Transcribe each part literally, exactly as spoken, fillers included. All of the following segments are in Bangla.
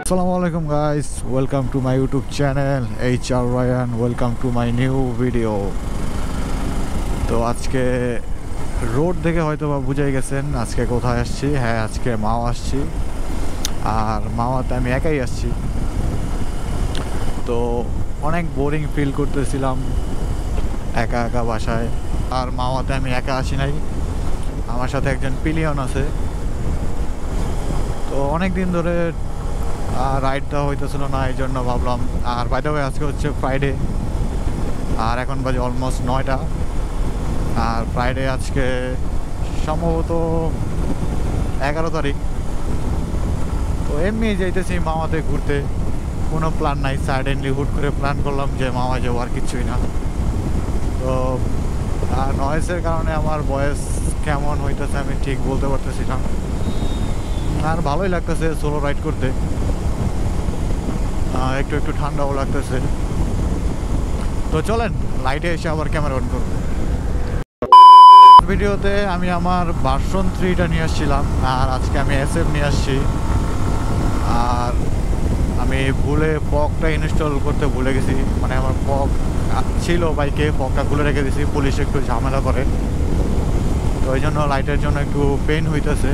Assalamualaikum guys, welcome to my YouTube channel H R Ryan. Welcome to my new video. তো আজকে রোড দেখে হয়তো বা বুঝাই গেছেন আজকে কোথায় আসছি। হ্যাঁ, আজকে মাও আসছি, আর মাওয়াতে আমি একাই আসছি। তো অনেক বোরিং ফিল করতেছিলাম একা একা বাসায়, আর মাওয়াতে আমি একা আসি নাই, আমার সাথে একজন পিলিয়ন আছে। তো অনেক দিন ধরে রাইড দেওয়া হইতেছিল না, এই জন্য ভাবলাম। আর বাই দ্য ওয়ে আজকে হচ্ছে ফ্রাইডে, আর এখন বাজে অলমোস্ট নয়টা। আর ফ্রাইডে আজকে সম্ভবত এগারো তারিখ। তো এমনি যাইতেছি মামাতে ঘুরতে, কোনো প্ল্যান নাই। সাডেনলি হুট করে প্ল্যান করলাম যে মামা যাবো, আর কিছুই না। তো আর নয়েসের কারণে আমার ভয়েস কেমন হইতেছে আমি ঠিক বলতে পারতেছি না। আর ভালোই লাগতেছে সোলো রাইড করতে, একটু একটু ঠান্ডাও লাগতেছে। তো চলেন লাইটে এসে আবার ক্যামেরা অন করব। ভিডিওতে আমি আমার ভার্সন থ্রিটা নিয়ে আসছিলাম, আর আজকে আমি এস এফ নিয়ে আসছি। আর আমি ভুলে ফগটা ইনস্টল করতে ভুলে গেছি, মানে আমার ফগ ছিল বাইকে, ফগটা খুলে রেখে দিয়েছি। পুলিশ একটু ঝামেলা করে, তো ওই জন্য লাইটের জন্য একটু পেন হইতেছে।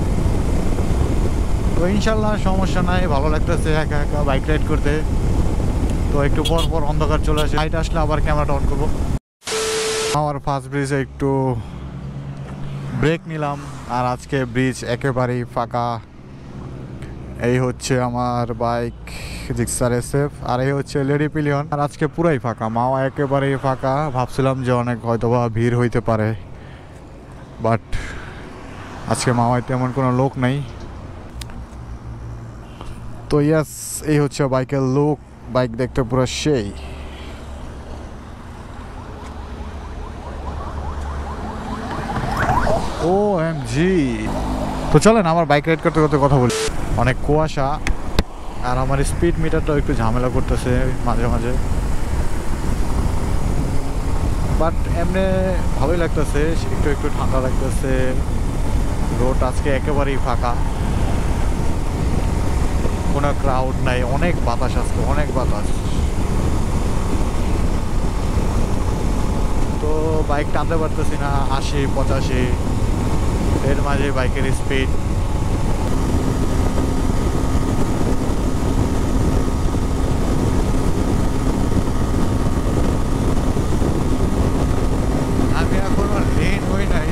তো ইনশাল্লাহ সমস্যা নাই, ভালো লাগতেছে একা একা বাইক রাইড করতে। তো একটু পর পর অন্ধকার চলে আসে, লাইট আসলে আবার ক্যামেরাটা অন করবো। আমার ফার্স্ট ব্রিজে একটু ব্রেক নিলাম, আর আজকে ব্রিজ একেবারেই ফাঁকা। এই হচ্ছে আমার বাইক জিক্সার এস এফ, আর এই হচ্ছে লেডি পিলিয়ন। আর আজকে পুরাই ফাঁকা, মাও একেবারেই ফাঁকা। ভাবছিলাম যে অনেক হয়তোবা ভিড় হইতে পারে, বাট আজকে মাওয়ায় তেমন কোনো লোক নেই। তো ইয়াস, এই হচ্ছে বাইকের লুক। বাইক দেখতে পুরো সেই। O M G. তো চলেন আমার বাইক রাইড করতে করতে কথা বলি। অনেক কুয়াশা, আর আমার স্পিড মিটারটাও একটু ঝামেলা করতেছে মাঝে মাঝে, বাট এমনি ভালোই লাগতেছে। একটু একটু ঠান্ডা লাগতেছে। রোড আজকে একেবারেই ফাঁকা, কোনো ক্রাউড নাই। অনেক বাতাস আজকে, অনেক বাতাস। তো বাইক টানতে পারতেছি না, আশি পঁচাশি এর মাঝে বাইকের স্পিড। আমি এখনো লেন হই নাই,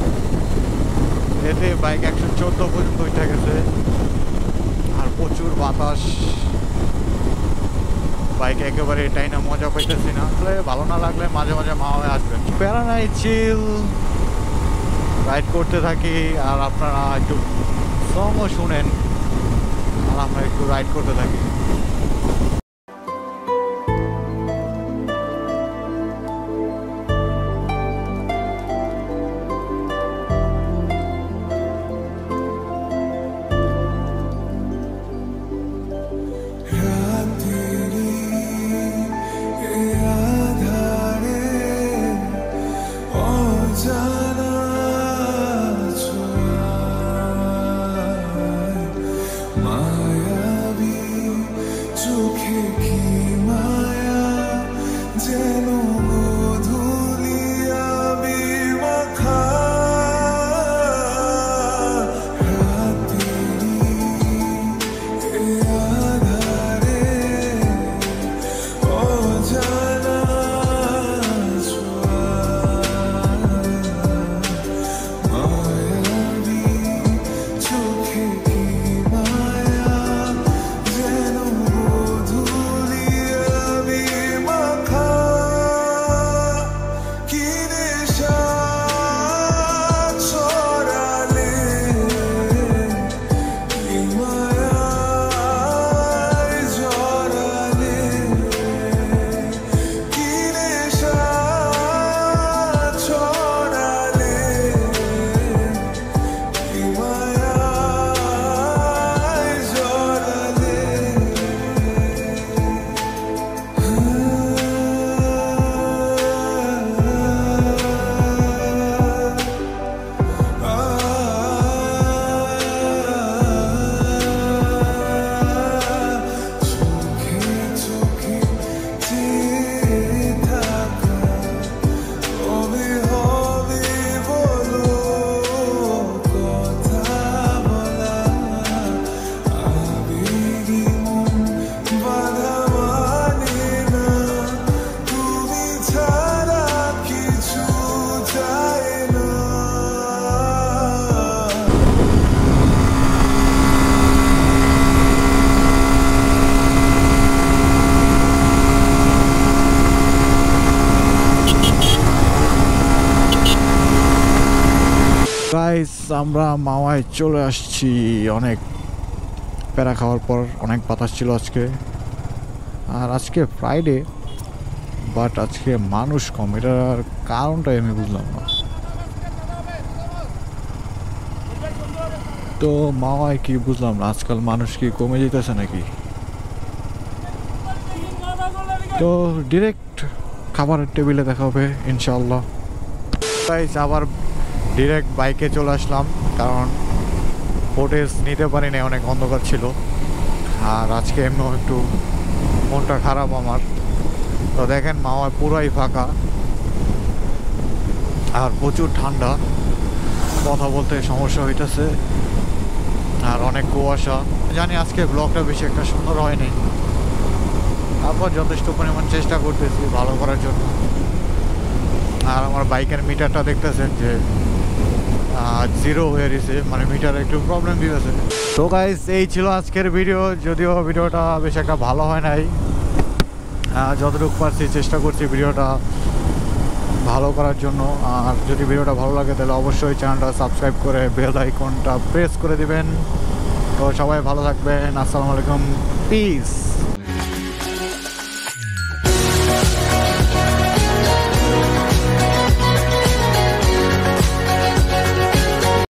এতে বাইক একশো চোদ্দো পর্যন্ত উঠে গেছে, আর প্রচুর বাতাস। বাইক একেবারে এটাই না, মজা পাইতেছি না। আসলে ভালো না লাগলে মাঝে মাঝে মা হয়ে আসবেন। প্যারা নাই, চিল রাইড করতে থাকি, আর আপনারা একটু সংও শুনেন, আর আমরা একটু রাইড করতে থাকি। মায়াবী চোখে আমরা মাওয়ায় চলে আসছি অনেক প্যারা খাওয়ার পর। অনেক বাতাস ছিল আজকে, আর আজকে ফ্রাইডে বাট আজকে মানুষ কম, এটার কারণটাই আমি বুঝলাম না। তো মাওয়ায় কি বুঝলাম না, আজকাল মানুষ কি কমে যেতেছে নাকি? তো ডিরেক্ট খাবারের টেবিলে দেখা হবে ইনশাল্লাহ। গাইস আবার ডিরেক্ট বাইকে চলে আসলাম, কারণ ফুটেজ নিতে পারি না, অনেক অন্ধকার ছিল। আর আজকে এমনিও একটু মনটা খারাপ আমার। তো দেখেন মাওয়ায় পুরাই ফাঁকা আর প্রচুর ঠান্ডা, কথা বলতে সমস্যা হইতেছে আর অনেক কুয়াশা। জানি আজকে ব্লগটা বেশি একটা সুন্দর হয়নি, তারপর যথেষ্ট পরিমাণ চেষ্টা করতেছি ভালো করার জন্য। আর আমার বাইকের মিটারটা দেখতেছেন যে জিরো হয়ে গেছে, মানে মিটার একটু প্রবলেম দিতেছে। তো গাইস এই ছিল আজকের ভিডিও, যদিও ভিডিওটা বেশ একটা ভালো হয় নাই, যতটুকু পারছি চেষ্টা করছি ভিডিওটা ভালো করার জন্য। আর যদি ভিডিওটা ভালো লাগে তাহলে অবশ্যই চ্যানেলটা সাবস্ক্রাইব করে বেল আইকনটা প্রেস করে দিবেন। তো সবাই ভালো থাকবেন, আসসালামু আলাইকুম, পিস।